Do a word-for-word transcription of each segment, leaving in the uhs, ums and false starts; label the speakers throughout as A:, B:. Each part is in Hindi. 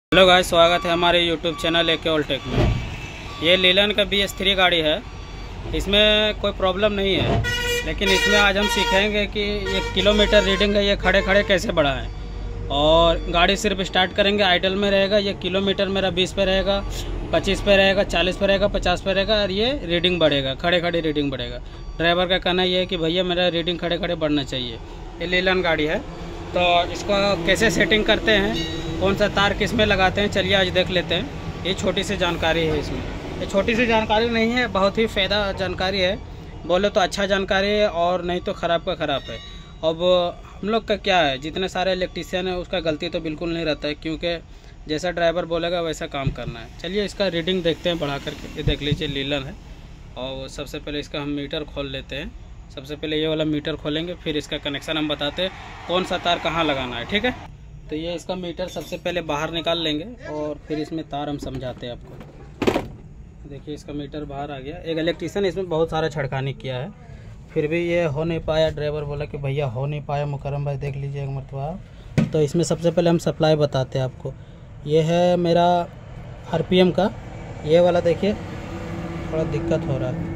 A: हेलो गाइस, स्वागत है हमारे यूट्यूब चैनल ए के ऑल टेक में। ये लीलन का बी एस थ्री गाड़ी है। इसमें कोई प्रॉब्लम नहीं है, लेकिन इसमें आज हम सीखेंगे कि ये किलोमीटर रीडिंग है ये खड़े खड़े कैसे बढ़ाएं। और गाड़ी सिर्फ स्टार्ट करेंगे, आइडल में रहेगा। ये किलोमीटर मेरा बीस पे रहेगा, पच्चीस पे रहेगा, चालीस पे रहेगा, पचास पे रहेगा, और ये रीडिंग बढ़ेगा, खड़े खड़े रीडिंग बढ़ेगा। ड्राइवर का कहना ये है कि भैया मेरा रीडिंग खड़े खड़े बढ़ना चाहिए। ये लीलन गाड़ी है, तो इसको कैसे सेटिंग करते हैं, कौन सा तार किस में लगाते हैं, चलिए आज देख लेते हैं। ये छोटी सी जानकारी है इसमें। ये छोटी सी जानकारी नहीं है, बहुत ही फ़ायदा जानकारी है। बोले तो अच्छा जानकारी है, और नहीं तो ख़राब का ख़राब है। अब हम लोग का क्या है, जितने सारे इलेक्ट्रीशियन है उसका गलती तो बिल्कुल नहीं रहता है, क्योंकि जैसा ड्राइवर बोलेगा वैसा काम करना है। चलिए इसका रीडिंग देखते हैं बढ़ा करके। ये देख लीजिए लीलन है, और सबसे पहले इसका हम मीटर खोल लेते हैं। सबसे पहले ये वाला मीटर खोलेंगे, फिर इसका कनेक्शन हम बताते हैं कौन सा तार कहाँ लगाना है, ठीक है। तो ये इसका मीटर सबसे पहले बाहर निकाल लेंगे, और फिर इसमें तार हम समझाते हैं आपको। देखिए इसका मीटर बाहर आ गया। एक इलेक्ट्रीशियन इसमें बहुत सारा छड़खानी किया है, फिर भी ये हो नहीं पाया। ड्राइवर बोला कि भैया हो नहीं पाया मुकरम भाई, देख लीजिए एक मरतबा। तो इसमें सबसे पहले हम सप्लाई बताते हैं आपको। ये है मेरा आर पी एम का, ये वाला देखिए थोड़ा दिक्कत हो रहा है।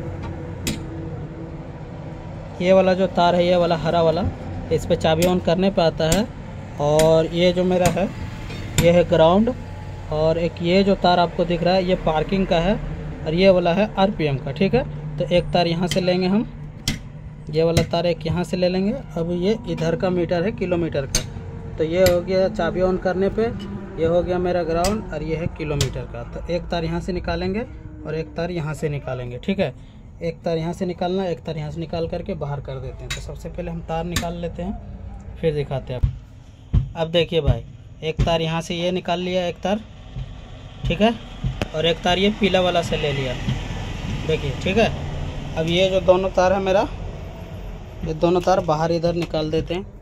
A: ये वाला जो तार है, ये वाला हरा वाला, इस पर चाबी ऑन करने पे आता है। और ये जो मेरा है ये है ग्राउंड, और एक ये जो तार आपको दिख रहा है ये पार्किंग का है, और ये वाला है आर पी एम का, ठीक है। तो एक तार यहाँ से लेंगे हम, ये वाला तार एक यहाँ से ले लेंगे। अब ये इधर का मीटर है किलोमीटर का, तो ये हो गया चाबी ऑन करने पे, ये हो गया मेरा ग्राउंड, और ये है किलोमीटर का। तो एक तार यहाँ से निकालेंगे और एक तार यहाँ से निकालेंगे, ठीक है। एक तार यहाँ से निकालना, एक तार यहाँ से निकाल करके बाहर कर देते हैं। तो सबसे पहले हम तार निकाल लेते हैं, फिर दिखाते हैं आप। अब देखिए भाई, एक तार यहाँ से ये निकाल लिया, एक तार, ठीक है, और एक तार ये पीला वाला से ले लिया, देखिए, ठीक है। अब ये जो दोनों तार है मेरा, ये दोनों तार बाहर इधर निकाल देते हैं,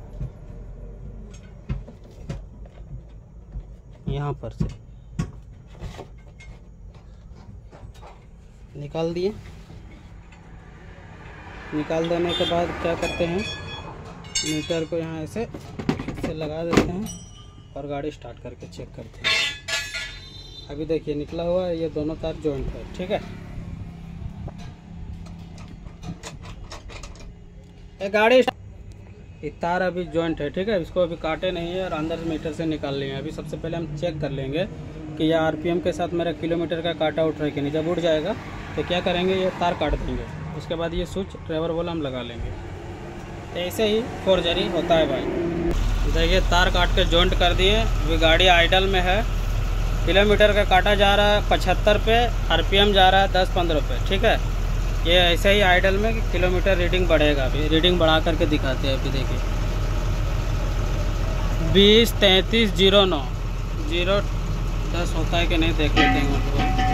A: यहाँ पर से निकाल दिए। निकाल देने के बाद क्या करते हैं, मीटर को यहाँ ऐसे से लगा देते हैं और गाड़ी स्टार्ट करके चेक करते हैं। अभी देखिए निकला हुआ है, ये दोनों तार जॉइंट है, ठीक है। ये गाड़ी ये तार अभी जॉइंट है, ठीक है। इसको अभी काटे नहीं है और अंदर मीटर से निकाल लिए हैं। अभी सबसे पहले हम चेक कर लेंगे कि यह आरपीएम के साथ मेरा किलोमीटर का काटा उठ रहा है कि नहीं। जब उठ जाएगा तो क्या करेंगे, ये तार काट देंगे। उसके बाद ये स्विच ड्राइवर वाला हम लगा लेंगे। ऐसे ही फोर्जरी होता है भाई। देखिए तार काट के जॉइंट कर दिए। अभी गाड़ी आइडल में है, किलोमीटर का काटा जा रहा है पचहत्तर पे, आरपीएम जा रहा है दस पंद्रह पे, ठीक है। ये ऐसे ही आइडल में किलोमीटर रीडिंग बढ़ेगा। अभी रीडिंग बढ़ा करके दिखाते हैं। अभी देखिए बीस तैंतीस जीरो नौ जीरो दस होता है कि नहीं देख लेते हैं।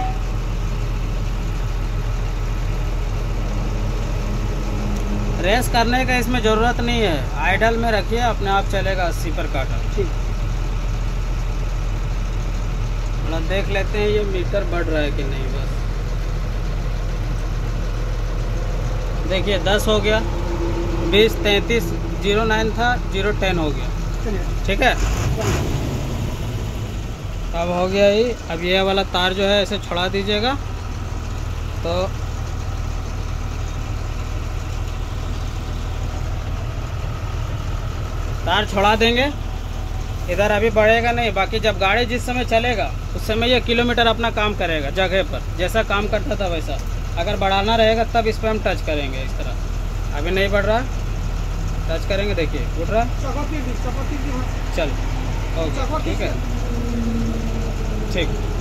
A: रेस करने का इसमें ज़रूरत नहीं है, आइडल में रखिए, अपने आप चलेगा अस्सी पर काटा, ठीक। थोड़ा देख लेते हैं ये मीटर बढ़ रहा है कि नहीं। बस देखिए दस हो गया, बीस तैंतीस जीरो नाइन था, जीरो टेन हो गया, ठीक है। अब हो गया ही। अब ये वाला तार जो है ऐसे छोड़ा दीजिएगा, तो तार छोड़ा देंगे। इधर अभी बढ़ेगा नहीं, बाकी जब गाड़ी जिस समय चलेगा उस समय ये किलोमीटर अपना काम करेगा जगह पर, जैसा काम करता था वैसा। अगर बढ़ाना रहेगा तब इस पर हम टच करेंगे इस तरह। अभी नहीं बढ़ रहा, टच करेंगे, देखिए उठ रहा, चल ओके, ठीक है, ठीक।